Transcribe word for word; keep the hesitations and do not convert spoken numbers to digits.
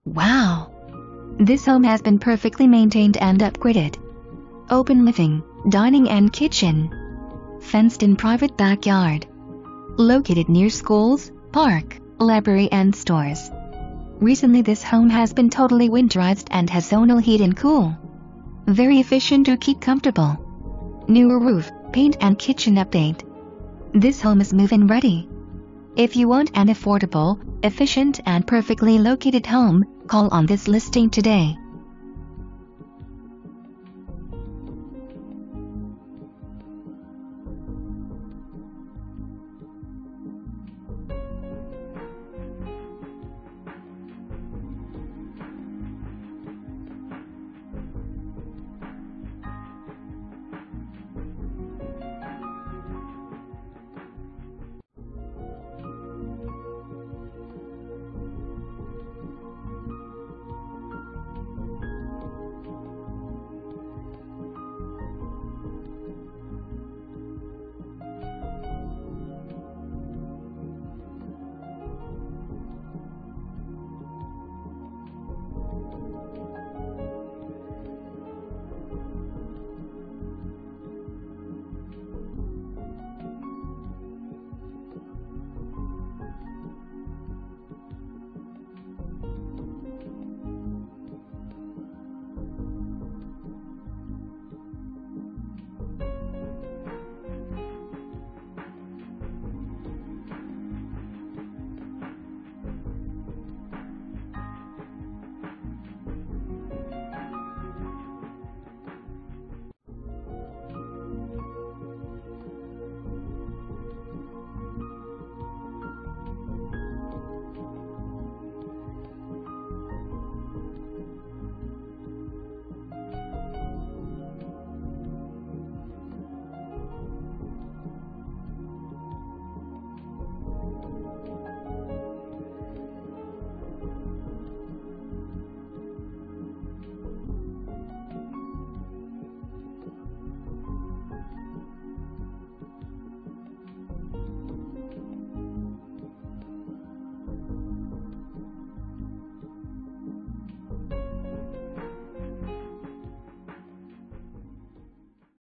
Wow! This home has been perfectly maintained and upgraded. Open living, dining and kitchen. Fenced-in private backyard. Located near schools, park, library and stores. Recently this home has been totally winterized and has zonal heat and cool. Very efficient to keep comfortable. Newer roof, paint and kitchen update. This home is move-in ready. If you want an affordable, efficient and perfectly located home, call on this listing today.